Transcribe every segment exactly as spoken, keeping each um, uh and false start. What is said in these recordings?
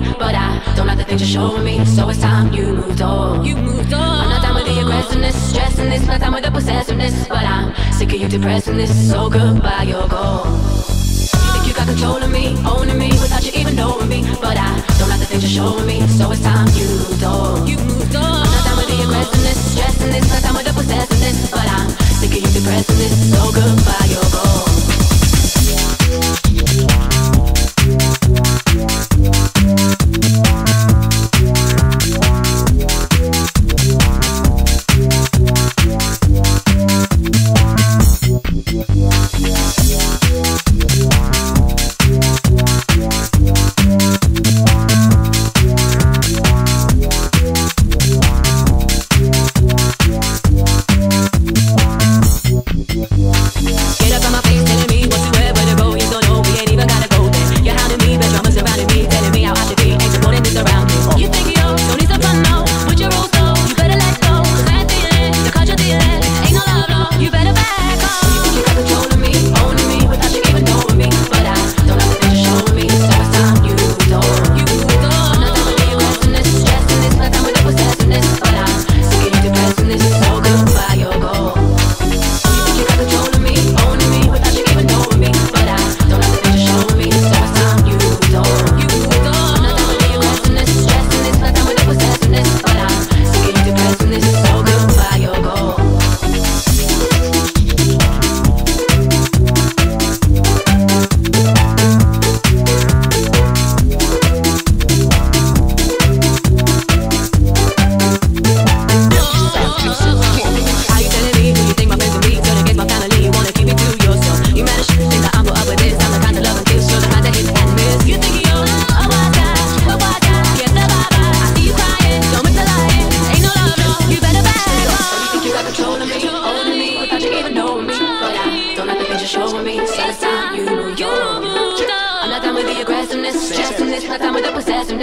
but I don't like the things you're showing me. So it's time you moved on. You moved on. I'm not down with the aggressiveness, stressing this, not down with the possessiveness, but I'm sick of you depressing this. So goodbye, you're gone. You think you got control of me, owning me without you even knowing me, but I don't like the things you're showing me. So it's time you moved on. You moved on. I'm not down with the aggressiveness, stressing this, not down with the possessiveness, but I'm sick of you depressing this. So goodbye, you're gone.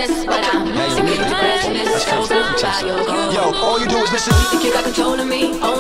Yo, all you do is listen. You think you got control of me?